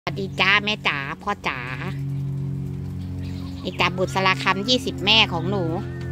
สวัสดีจ้าแม่จ๋าพ่อจ๋านี่จ้าบุษราคำ20 แม่ของหนู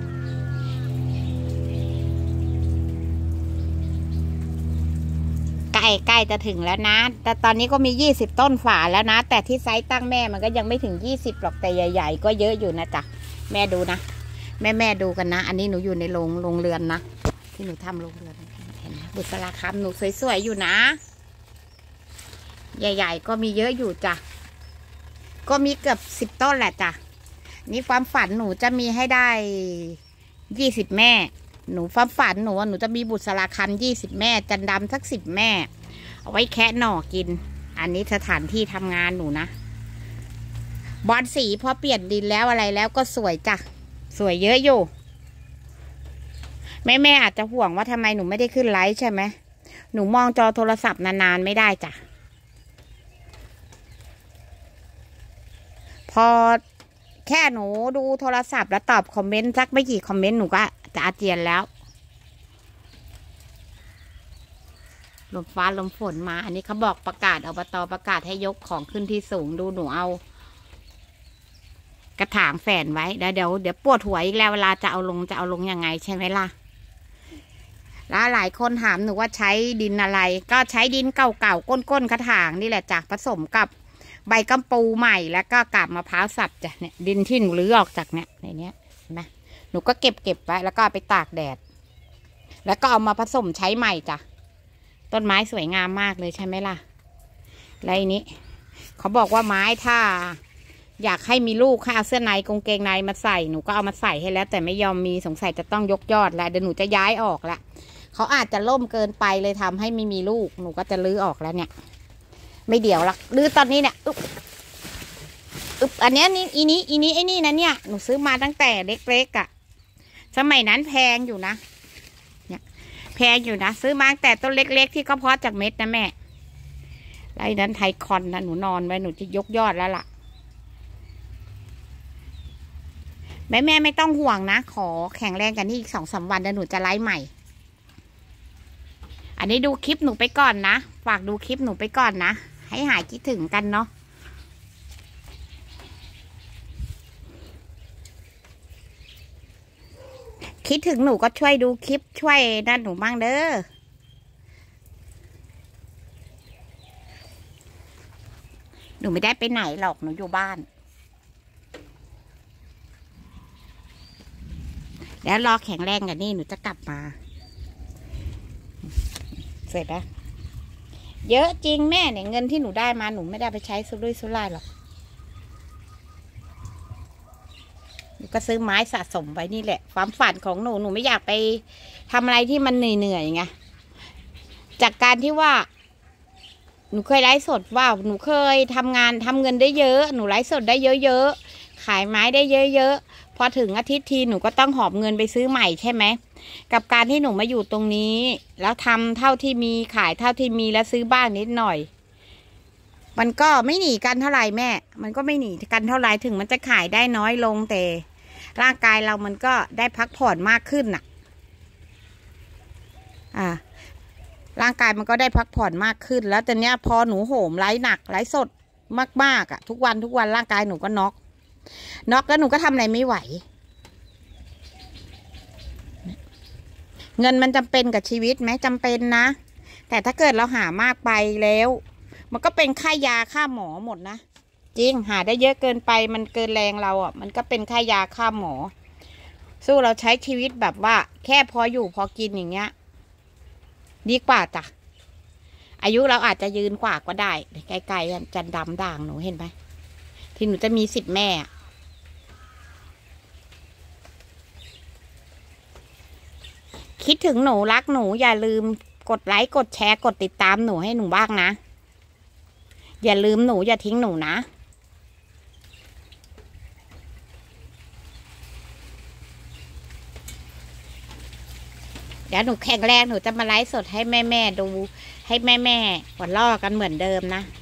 ใกล้จะถึงแล้วนะแต่ตอนนี้ก็มี20 ต้นฝาแล้วนะแต่ที่ไซส์ตั้งแม่มันก็ยังไม่ถึง20หรอกแต่ใหญ่ๆก็เยอะอยู่นะจ๊ะแม่ดูนะแม่ดูกันนะอันนี้หนูอยู่ในโรงเรือนนะที่หนูทำโรงเรือนเห็นไหมบุษราคำหนูสวยๆอยู่นะใหญ่ๆก็มีเยอะอยู่จ้ะก็มีเกือบ10 ต้นแหละจ้ะนี่ความฝันหนูจะมีให้ได้20 แม่หนูความฝันหนูจะมีบุษราคำ20 แม่จันดำสัก10 แม่เอาไว้แคะหน่อกินอันนี้สถานที่ทำงานหนูนะบอนสีพอเปลี่ยนดินแล้วอะไรแล้วก็สวยจ้ะสวยเยอะอยู่แม่อาจจะห่วงว่าทำไมหนูไม่ได้ขึ้นไลฟ์ใช่ไหมหนูมองจอโทรศัพท์นานๆไม่ได้จ้ะพอแค่หนูดูโทรศัพท์แล้วตอบคอมเมนต์สักไม่กี่คอมเมนต์หนูก็จะอาเจียนแล้วลมฟ้าลมฝนมาอันนี้เขาบอกประกาศอบต.ประกาศให้ยกของขึ้นที่สูงดูหนูเอากระถางแฝนไว้เดี๋ยวปวดหัวอีกแล้วเวลาจะเอาลงยังไงใช่ไหมล่ะแล้วหลายคนถามหนูว่าใช้ดินอะไรก็ใช้ดินเก่าๆก้นกระถางนี่แหละจ้ะผสมกับใบกัมปูใหม่แล้วก็กาบมะพร้าวสับจ้ะเนี่ยดินที่หนูรื้อออกจากเนี่ยในเนี้ยเห็นไหมหนูก็เก็บไว้แล้วก็ไปตากแดดแล้วก็เอามาผสมใช้ใหม่จ้ะต้นไม้สวยงามมากเลยใช่ไหมล่ะแล้วอันนี้เขาบอกว่าไม้ถ้าอยากให้มีลูกให้เอาเสื้อในกางเกงในมาใส่หนูก็เอามาใส่ให้แล้วแต่ไม่ยอมมีสงสัยจะต้องยกยอดแล้วเดี๋ยวหนูจะย้ายออกละเขาอาจจะล่มเกินไปเลยทำให้ไม่มีลูกหนูก็จะรื้อออกแล้วเนี่ยไม่เดี๋ยวละรื้อตอนนี้เนี่ยอันนี้อีนี้ไอ้นี่นะเนี่ยหนูซื้อมาตั้งแต่เล็กๆอ่ะสมัยนั้นแพงอยู่นะเนี่ยแพงอยู่นะซื้อมาตั้งแต่ต้นเล็กๆที่เขาเพาะจากเม็ดนะแม่ไรนั้นไทคอนนะหนูนอนไว้หนูจะยกยอดแล้วล่ะแม่ไม่ต้องห่วงนะขอแข็งแรงกันที่อีก2-3 วันเดี๋ยวหนูจะไลฟ์ใหม่อันนี้ดูคลิปหนูไปก่อนนะฝากดูคลิปหนูไปก่อนนะให้หายคิดถึงกันเนาะคิดถึงหนูก็ช่วยดูคลิปช่วยนั่นหนูบ้างเด้อหนูไม่ได้ไปไหนหรอกหนูอยู่บ้านแล้วรอแข็งแรงกันนี่หนูจะกลับมาเสร็จแล้วเยอะจริงแม่เนี่ยเงินที่หนูได้มาหนูไม่ได้ไปใช้ซุรุ่ยซุร่ายหรอกหนูก็ซื้อไม้สะสมไว้นี่แหละความฝันของหนูไม่อยากไปทำอะไรที่มันเหนื่อยไงจากการที่ว่าหนูเคยไลฟ์สดว่าหนูเคยทำเงินได้เยอะหนูไลฟ์สดได้เยอะๆขายไม้ได้เยอะๆพอถึงอาทิตย์ทีหนูก็ต้องหอบเงินไปซื้อใหม่ใช่ไหมกับการที่หนูมาอยู่ตรงนี้แล้วทำเท่าที่มีขายเท่าที่มีแล้วซื้อบ้างนิดหน่อยมันก็ไม่หนีกันเท่าไหร่แม่มันก็ไม่หนีกันเท่าไหร่ถึงมันจะขายได้น้อยลงแต่ร่างกายเรามันก็ได้พักผ่อนมากขึ้นน่ะร่างกายมันก็ได้พักผ่อนมากขึ้นแล้วแต่เนี้ยพอหนูโหมไลฟ์หนักไลฟ์สดมากๆทุกวันร่างกายหนูก็น็อกแล้วหนูก็ทำอะไรไม่ไหวเงินมันจำเป็นกับชีวิตไหมจำเป็นนะแต่ถ้าเกิดเราหามากไปแล้วมันก็เป็นค่ายาค่าหมอหมดนะจริงหาได้เยอะเกินไปมันเกินแรงเรามันก็เป็นค่ายาค่าหมอสู้เราใช้ชีวิตแบบว่าแค่พออยู่พอกินอย่างเงี้ยดีกว่าจ้ะอายุเราอาจจะยืนกว่าก็ได้ใกล้ๆจันดำด่างหนูเห็นไหมที่หนูจะมี10 แม่คิดถึงหนูรักหนูอย่าลืมกดไลค์กดแชร์กดติดตามหนูให้หนูบ้างนะอย่าลืมหนูอย่าทิ้งหนูนะเดี๋ยวหนูแข็งแรงหนูจะมาไลฟ์สดให้แม่ดูให้แม่หัวเราะกันเหมือนเดิมนะ